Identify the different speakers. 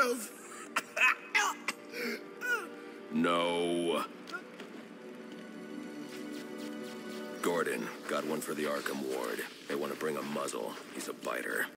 Speaker 1: have.
Speaker 2: No. Gordon, got one for the Arkham ward. They want to bring a muzzle. He's a biter.